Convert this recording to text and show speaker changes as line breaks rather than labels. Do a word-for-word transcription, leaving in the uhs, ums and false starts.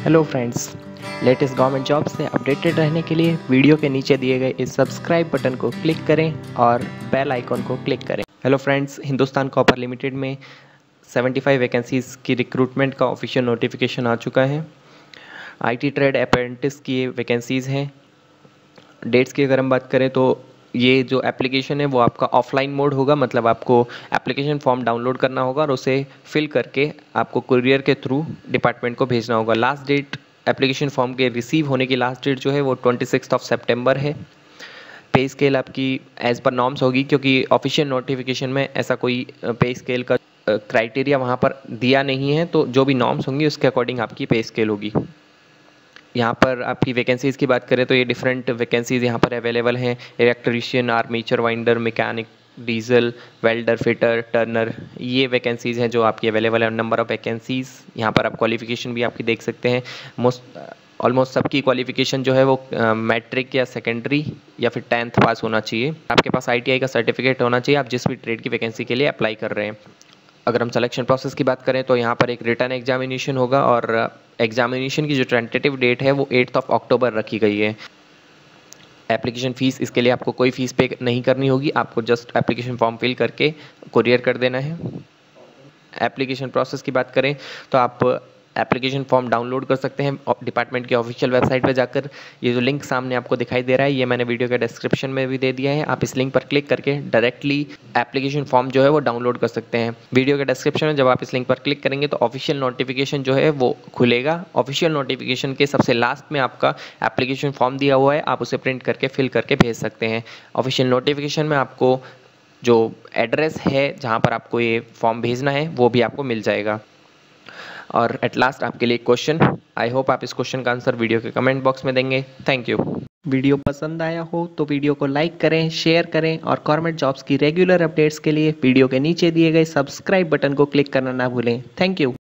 Hello friends, latest government job से updated रहने के लिए वीडियो के नीचे दिए गए इस सब्सक्राइब बटन को क्लिक करें और बेल आइकॉन को क्लिक करें। Hello friends, Hindustan copper limited में पचहत्तर वैकेंसीज़ की रिक्रूटमेंट का ऑफिशियल नोटिफिकेशन आ चुका है। आईटी ट्रेड अप्रेंटिस की वैकेंसीज़ हैं। डेट्स की अगर हम बात करें तो ये जो एप्लीकेशन है वो आपका ऑफलाइन मोड होगा, मतलब आपको एप्लीकेशन फॉर्म डाउनलोड करना होगा और उसे फिल करके आपको कुरियर के थ्रू डिपार्टमेंट को भेजना होगा। लास्ट डेट एप्लीकेशन फॉर्म के रिसीव होने की लास्ट डेट जो है वो ट्वेंटी सिक्स ऑफ सितंबर है। पे स्केल आपकी एज़ पर नॉर्म्स होगी, क्योंकि ऑफिशियल नोटिफिकेशन में ऐसा कोई पे स्केल का क्राइटेरिया वहाँ पर दिया नहीं है, तो जो भी नॉर्म्स होंगी उसके अकॉर्डिंग आपकी पे स्केल होगी। यहाँ पर आपकी वैकेंसीज़ की बात करें तो ये डिफरेंट वैकेंसीज़ यहाँ पर अवेलेबल हैं। Electrician, armature winder, mechanic, diesel, welder, fitter, turner, ये वैकेंसीज़ हैं जो आपकी अवेलेबल है। नंबर ऑफ़ वैकेंसीज़ यहाँ पर आप क्वालिफिकेशन भी आपकी देख सकते हैं। मोस्ट ऑलमोस्ट सबकी क्वालिफिकेशन जो है वो मैट्रिक या सेकेंडरी या फिर टेंथ पास होना चाहिए। आपके पास आई टी आई का सर्टिफिकेट होना चाहिए आप जिस भी ट्रेड की वैकेंसी के लिए अप्लाई कर रहे हैं। अगर हम सिलेक्शन प्रोसेस की बात करें तो यहाँ पर एक रिटर्न एग्जामिनेशन होगा और एग्जामिनेशन की जो टेंटेटिव डेट है वो एट्थ ऑफ अक्टूबर रखी गई है। एप्लीकेशन फ़ीस, इसके लिए आपको कोई फ़ीस पे नहीं करनी होगी, आपको जस्ट एप्लीकेशन फॉर्म फिल करके कुरियर कर देना है। एप्लीकेशन प्रोसेस की बात करें तो आप एप्लीकेशन फॉर्म डाउनलोड कर सकते हैं डिपार्टमेंट की ऑफिशियल वेबसाइट पर जाकर। ये जो लिंक सामने आपको दिखाई दे रहा है ये मैंने वीडियो के डिस्क्रिप्शन में भी दे दिया है। आप इस लिंक पर क्लिक करके डायरेक्टली एप्लीकेशन फॉर्म जो है वो डाउनलोड कर सकते हैं। वीडियो के डिस्क्रिप्शन में जब आप इस लिंक पर क्लिक करेंगे तो ऑफिशियल नोटिफिकेशन जो है वो खुलेगा। ऑफिशियल नोटिफिकेशन के सबसे लास्ट में आपका एप्लीकेशन फॉर्म दिया हुआ है, आप उसे प्रिंट करके फिल करके भेज सकते हैं। ऑफिशियल नोटिफिकेशन में आपको जो एड्रेस है जहाँ पर आपको ये फॉर्म भेजना है वो भी आपको मिल जाएगा। और एट लास्ट आपके लिए एक क्वेश्चन, आई होप आप इस क्वेश्चन का आंसर वीडियो के कमेंट बॉक्स में देंगे। Thank you. वीडियो पसंद आया हो तो वीडियो को लाइक करें, शेयर करें और गवर्नमेंट जॉब्स की रेगुलर अपडेट्स के लिए वीडियो के नीचे दिए गए सब्सक्राइब बटन को क्लिक करना ना भूलें। Thank you.